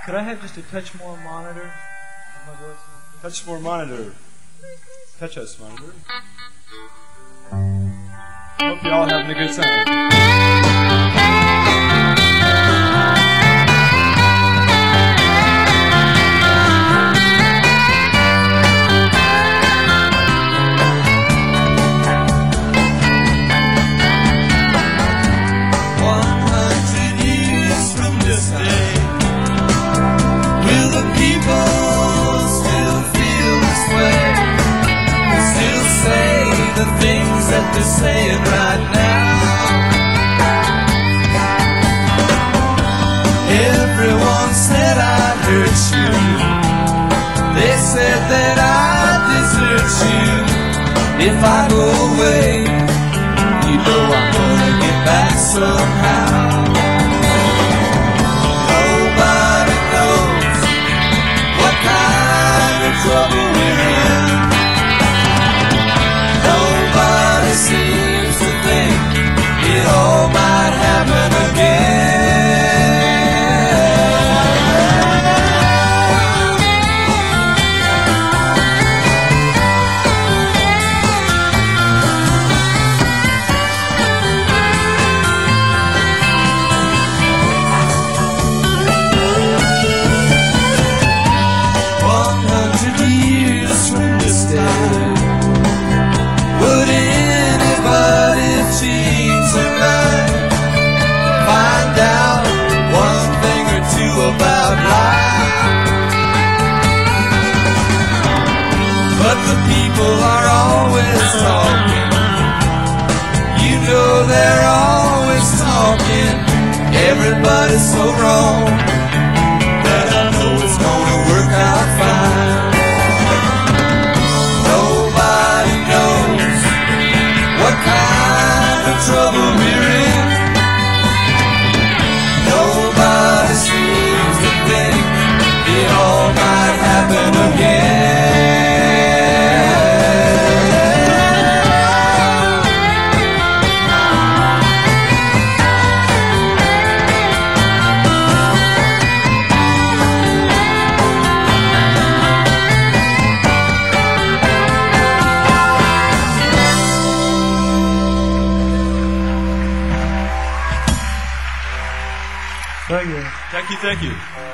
Could I have just a touch more monitor of my voice? Touch more monitor. Touch us, monitor. Hope you're all having a good time. That they're saying right now. Everyone said I'd hurt you. They said that I'd desert you. If I go away, you know I'm gonna get back somehow. Nobody knows what kind of trouble we're in. Seems to think it all might happen again. About life, but the people are always talking. You know they're always talking. Everybody's so wrong that I know it's gonna work out fine. Nobody knows what kind of trouble we're in. Nobody seems to think it all might happen again. Thank you. Thank you, thank you.